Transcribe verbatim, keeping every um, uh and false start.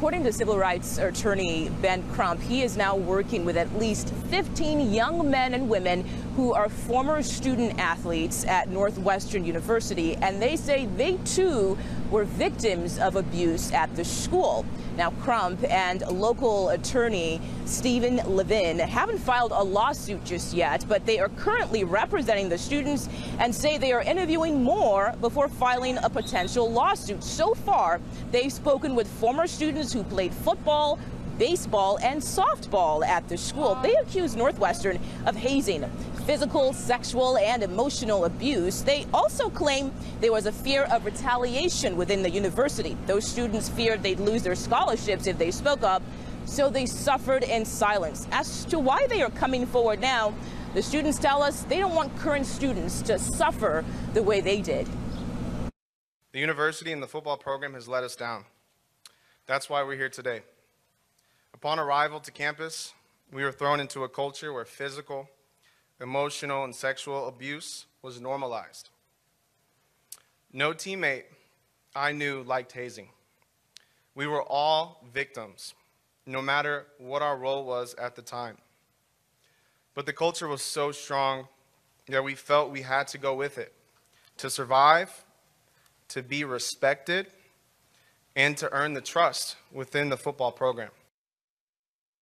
according to civil rights attorney Ben Crump, he is now working with at least fifteen young men and women who are former student athletes at Northwestern University, and they say they too were victims of abuse at the school. Now, Crump and local attorney Stephen Levin haven't filed a lawsuit just yet, but they are currently representing the students and say they are interviewing more before filing a potential lawsuit. So far, they've spoken with former students who played football, baseball, and softball at the school. They accuse Northwestern of hazing, physical, sexual, and emotional abuse. They also claim there was a fear of retaliation within the university. Those students feared they'd lose their scholarships if they spoke up, so they suffered in silence. As to why they are coming forward now, the students tell us they don't want current students to suffer the way they did. The university and the football program has let us down. That's why we're here today. Upon arrival to campus, we were thrown into a culture where physical, emotional, and sexual abuse was normalized. No teammate I knew liked hazing. We were all victims, no matter what our role was at the time. But the culture was so strong that we felt we had to go with it to survive, to be respected, and to earn the trust within the football program.